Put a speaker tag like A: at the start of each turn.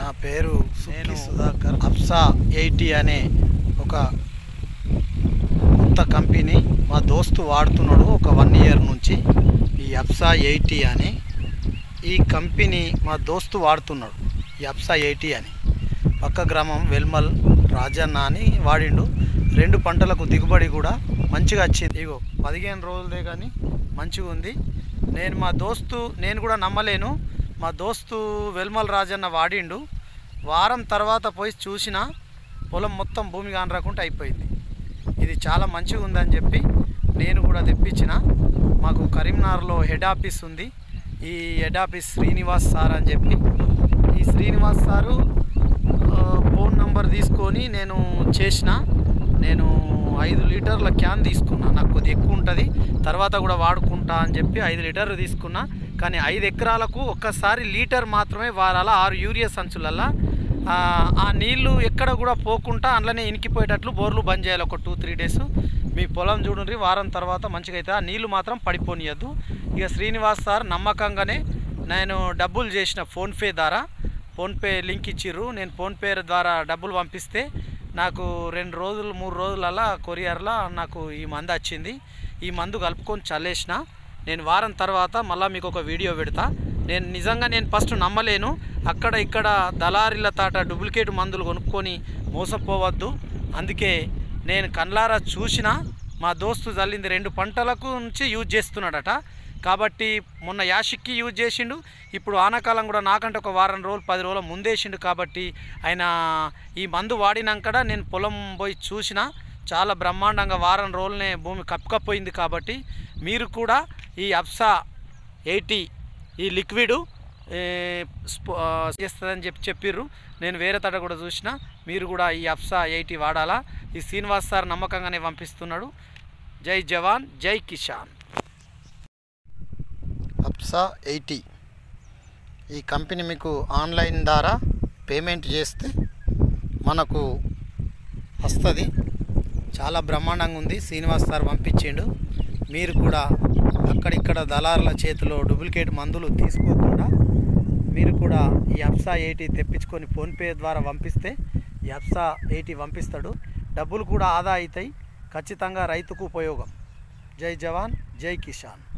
A: నా పేరు సుక్కి సుధాకర్. అప్సా 80 అనే ఒక కొత్త కంపెనీ మా దోస్తు వాడుతున్నాడు ఒక 1 ఇయర్ నుంచి. ఈ అప్సా 80 అని ఈ కంపెనీ మా దోస్తు వాడుతున్నాడు. ఈ అప్సా 80 అని పక్క గ్రామం వెల్మల్ రాజన్న అని వాడిండు. 2 పంటలకు దిగుబడి కూడా మంచిగా వచ్చింది. ఇగో 15 రోజులే కానీ మంచిగా ఉంది. నేను కూడా నమ్మలేను. మా దోస్తు వెల్మల్ రాజన్న వాడిండు. వారం తర్వాత పోయి చూసిన పొలం మొత్తం భూమి కానరాకుండా అయిపోయింది. ఇది చాలా మంచిగా ఉందని చెప్పి నేను కూడా తెప్పించిన. మాకు కరీంనగర్లో హెడ్ ఆఫీస్ ఉంది. ఈ హెడ్ ఆఫీస్ శ్రీనివాస్ సార్ అని చెప్పి, ఈ శ్రీనివాస్ సారు ఫోన్ నంబర్ తీసుకొని నేను 5 లీటర్ల క్యాన్ తీసుకున్నా. నాకు కొద్దిగా ఎక్కువ ఉంటుంది, తర్వాత కూడా వాడుకుంటా అని చెప్పి 5 లీటర్లు తీసుకున్నా. కానీ 5 ఎకరాలకు ఒక్కసారి లీటర్ మాత్రమే వారాల 6 యూరియా సంచులల్లా. ఆ నీళ్లు ఎక్కడ కూడా పోకుండా అందులోనే ఇనికిపోయేటట్లు బోర్లు బంద్ చేయాలి ఒక 2-3 డేస్. మీ పొలం చూడండి, వారం తర్వాత మంచిగా అయితే ఆ నీళ్లు మాత్రం పడిపోనియద్దు. ఇక శ్రీనివాస్ సార్ నమ్మకంగానే నేను డబ్బులు చేసిన ఫోన్పే ద్వారా, ఫోన్పే లింక్ ఇచ్చిర్రు. నేను ఫోన్పే ద్వారా డబ్బులు పంపిస్తే నాకు 2 రోజులు 3 రోజులలా కొరియర్లో నాకు ఈ మందు వచ్చింది. ఈ మందు కలుపుకొని చల్లేసిన. నేను వారం తర్వాత మళ్ళీ మీకు ఒక వీడియో పెడతా. నేను ఫస్ట్ నమ్మలేను. అక్కడ ఇక్కడ దళారీల తాట డూప్లికేట్ మందులు కొనుక్కొని మోసపోవద్దు. అందుకే నేను కళ్ళారా చూసిన. మా దోస్తు చల్లింది 2 పంటలకు నుంచి యూజ్ చేస్తున్నాడట. కాబట్టి మొన్న యాషిక్కి యూజ్ చేసిండు. ఇప్పుడు ఆనకాలం కూడా నాకంటే ఒక వారం రోజులు 10 రోజుల ముందేసిండు. కాబట్టి ఆయన ఈ మందు వాడినాక నేను పొలం పోయి చూసిన. చాలా బ్రహ్మాండంగా వారం రోజులనే భూమి కప్పుకపోయింది. కాబట్టి మీరు కూడా ఈ అప్సా 80 ఈ లిక్విడ్ చేస్తుందని చెప్పిర్రు. నేను వేరే తట కూడా చూసిన. మీరు కూడా ఈ అప్సా 80 వాడాలా. ఈ శ్రీనివాస్ సార్ నమ్మకంగానే పంపిస్తున్నాడు. జై జవాన్, జై కిసాన్. అప్సా 80 ఈ కంపెనీ మీకు ఆన్లైన్ ద్వారా పేమెంట్ చేస్తే మనకు వస్తుంది. చాలా బ్రహ్మాండంగా ఉంది. శ్రీనివాస్ సార్ పంపించిండు. మీరు కూడా అక్కడిక్కడ దళారుల చేతిలో డూప్లికేట్ మందులు తీసుకోకుండా మీరు కూడా ఈ అప్సా 80 తెప్పించుకొని ఫోన్పే ద్వారా పంపిస్తే ఈ అప్సా 80 పంపిస్తాడు. డబ్బులు కూడా ఆదా అవుతాయి. ఖచ్చితంగా రైతుకు ఉపయోగం. జై జవాన్, జై కిసాన్.